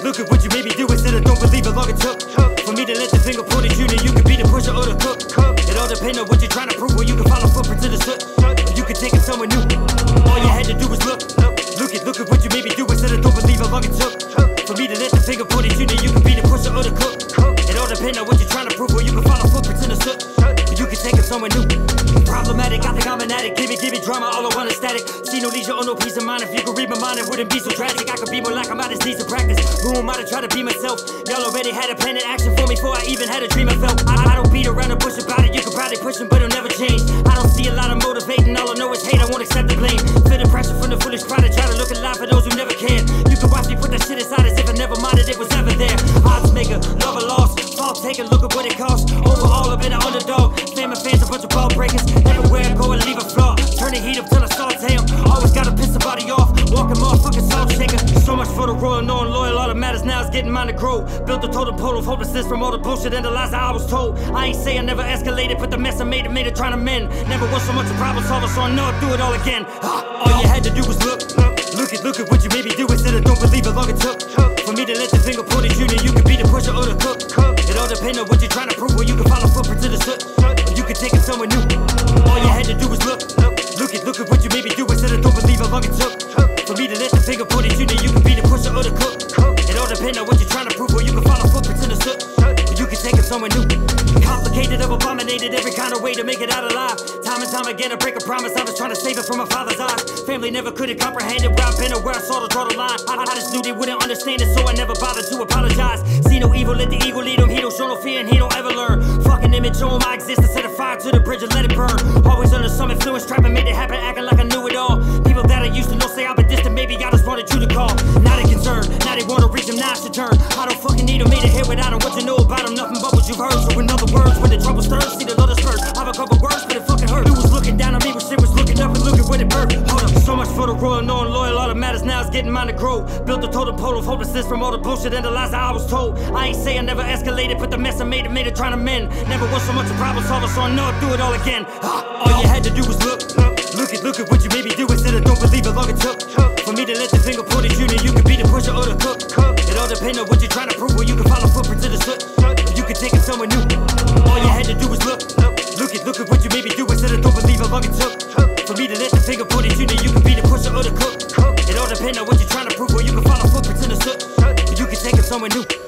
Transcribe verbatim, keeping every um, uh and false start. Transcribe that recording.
at, look at what you made me do instead of don't believe how long it took for me to let the finger point at you. Now you can be the pusher or the cook. It all depends on what you're trying to prove. Or you can follow footprints in the soot, or you can take it somewhere new. All you had to do was look. Look at, look at what you made me do instead of don't believe how long it took for me to let the finger point at you. Now you can be the pusher or the cook. It all depends on what you're trying to prove. Or you can follow footprints in the soot, or you can take it somewhere new. Problematic, I think I'm an addict. Give it, give it drama, all I want is static. See no leisure or no peace of mind. If you could read my mind, it wouldn't be so tragic. I could be more like I'm out of needs of practice. Who am I to try to be myself? Y'all already had a plan of action for me before I even had a dream I felt. I, I don't beat around the bush about it. You could probably push them, but it'll never change. I don't see a lot of motivating. All I know is hate, I won't accept the blame. Feel the pressure from the foolish crowd to try to look alive for those who never can. You can watch me put that shit aside as if I never minded it was ever there. Odds maker, love or loss, fall taker, look at what it costs. Overall, I've been an underdog. Famous fans, a bunch of ball breakers. Everywhere I go, I leave a flaw. Turn the heat up till I saute him. Always gotta piss somebody off. Walking motherfucking salt shaker. So much for the royal, knowing loyal. All that matters now is getting mine to grow. Built a totem pole of hopelessness from all the bullshit and the lies that I was told. I ain't say I never escalated, but the mess I made it made it trying to mend. Never was so much a problem solver, so I know I'll do it all again. Ah, all you had to do was look. Look at, look at what you made me do instead of don't believe how long it took for me to let the finger point at you. Now you can be the pusher or the cook. It all depends on what you're trying to prove. Or you can follow footprints in the soot, or you can take it somewhere new. All you had to do was look. Look at, look at what you made me do instead of don't believe how long it took for me to let the finger point at you. Now you can be the pusher or the cook. It all depends on what you're trying to prove. Or you can follow footprints in the soot, or you can take it somewhere new. Complicated, I've abominated every kind of way to make it out alive. Time and time again I break a promise. I was trying to save it from my father's eyes. Family never could have comprehended where I've been or where I saw to draw the line. I, I just knew they wouldn't understand it, so I never bothered to apologize. See no evil, let the ego lead him. He don't show no fear and he don't ever learn. Fucking image on my existence, set a fire to the bridge and let it burn. Always under some influence, trying to make it happen, acting like I knew it all. People that I used to know say I've been distant, maybe I just wanted you to call. Now they concerned, now they wanna reach him, now I should turn. I don't fucking need him, made it here without him. What you know about him, nothing but what you've heard. So in other words, when the trouble stirs, see the love spurs. I've a couple words, but it fucking hurt. You was looking down on me when shit was looking up, and look at what it birthed. Hold up, so much for the royal, knowing loyal. All that matters now is getting mine to grow. Built a totem pole of hopelessness from all the bullshit and the lies that I was told. I ain't say I never escalated, but the mess I made it made it trying to mend. Never was so much a problem solver, so I know I'll do it all again. Ah, all you had to do was look. Look at, look at what you made me do instead of don't believe how long it took for me to let the finger point at you. Now you can be the pusher or the cook. It all depends on what you're trying to prove. Or you can follow footprints in the soot, or you can take it somewhere new. All you had to do was look. Look at, look at what you made me do instead of don't believe how long it took for me to let the finger point at you. Now you can be the pusher or the cook. It all depends on what you're trying to prove. Or you can follow footprints in the soot, or you can take it somewhere new.